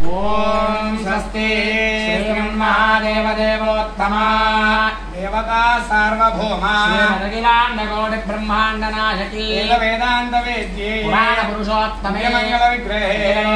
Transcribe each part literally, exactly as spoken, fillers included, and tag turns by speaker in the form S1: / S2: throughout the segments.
S1: ओम स्वस्ति श्रीमन्महादेवदेवोत्तमा देवता सार्वभौमा श्रीमदखिलाण्डकोटि ब्रह्माण्डनायकी वेदान्तवेद्ये पुराणपुरुषोत्तमे मंगलविग्रहे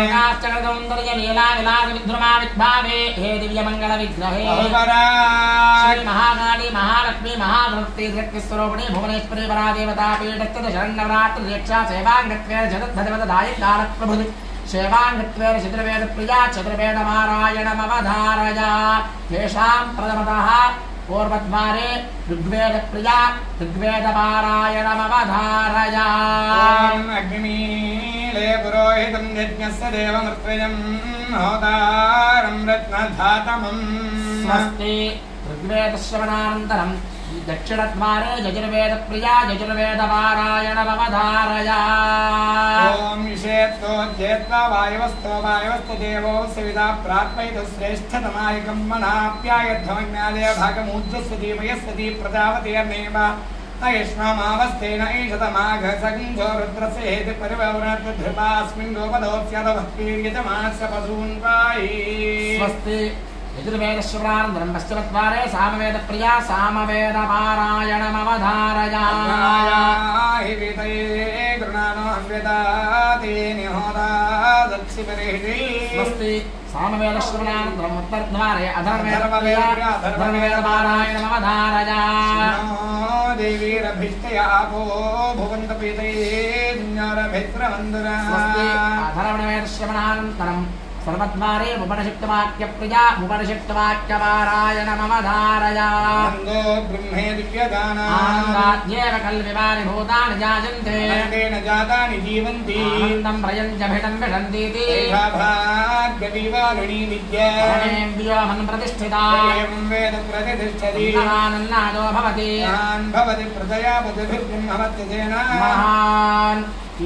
S1: लीलाविलासविद्रुमाविद्भावे हे दिव्यमंगलविग्रहे श्रीमहाकाली महालक्ष्मी महाभक्ति शक्तिस्वरूपिणी भुवनेश्वरी परादेवतापीठस्थित शरण्यवरात्रिदीक्षा सेवाङ्गत्वेन जगद्भदवदायिकालप्रभुति सेवाङ्गत्वेन चतुर्वेदप्रिया चतुर्वेदपारायणमवधारया येषां प्रथमतः पूर्वद्वारे ऋग्वेदप्रिया ऋग्वेदपारायणमवधारया अग्निमीले पुरोहितं यज्ञस्य देवमृत्युं होतारं रत्नधातमम् स्वस्ति ऋग्वेदश्रवणानन्तरं दक्षिणद्वारे यजुर्वेदप्रिया यजुर्वेदपारायणमवधारया ओम विषेत्तोज्जेत्वा वायवस्तो वायवस्तो देवो सविता प्राप्यैतु श्रेष्ठतमायकं मनाप्यायध्वमज्ञादय भागमूर्जस्य दीपयस्वती प्रजापतिर्नेव अयष्मामावस्थेन ईशतमाघसगन्धो रुद्रस्य हेति परिववनतधृपास्मिन् गोपदोऽस्यादवक्तीर्यजमास्य पशून् पाहि स्वस्ति यजुर्वेदश्रवणानन्तरं पश्चिमद्वारे सामवेदप्रिया सामवेदपारायणमवधारया हि वेदये गृणानो हन्वेदाते निहोदा दक्षिपरिहि स्वस्ति सामवेदश्रवणानन्तरम् उत्तरद्वारे अधर्ववेदप्रिया अधर्ववेदपारायणमवधारया देवीरभिष्टया भो भुवन्तपीतये दुन्यारभित्रवन्दना स्वस्ति अधर्ववेदश्रवणानन्तरम् सर्वद्वारे उपनिषत्वाक्यप्रिया उपनिषत्वाक्यपारायणमवधारया नन्दो ब्रह्मे दिव्यदानान्दाद्येव कल्विवानि भूतानि जायन्ते नन्देन जातानि जीवन्ति आनन्दं प्रयञ्जभिडं विषन्तीति एषा भाग्यविवारिणी विद्या व्योमन् प्रतिष्ठिता एवं वेद प्रतिष्ठति महानन्नादो भवति महान् भवति प्रजयापतिभिर्ब्रह्मवत्यसेन महान्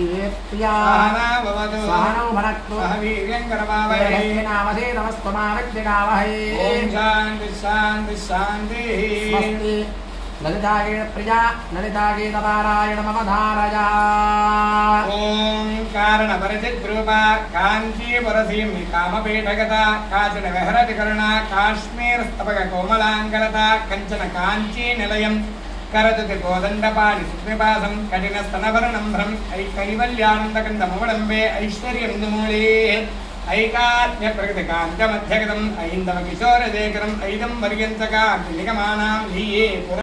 S1: सहनौ भुनक्तु वीर्यङ्करवावहै नामधेनमस्तुमाविद्विगावहै ओम शान्ति शान्ति शान्तिः स्वस्ति ललितागीतप्रिया ललितागीतपारायणमवधारया ओम कारणपरिचिद्रूपा काञ्चीपुरसीम्नि कामपीठगता काचन विहरतिकरुणा काश्मीरस्तपककोमलाङ्गलता कञ्चन काञ्चीनिलयम् करदुति कोदण्डपाणि सुस्मिपासं कठिनस्तनभरणं भ्रम ऐकैवल्यानन्दकन्दमवलम्बे ऐश्वर्यबिन्दुमूले ऐकात्म्यप्रकृतिकान्तमध्यगतम् ऐन्दवकिशोरशेखरम् ऐदं वर्यन्तकान्तिनिगमानां लीये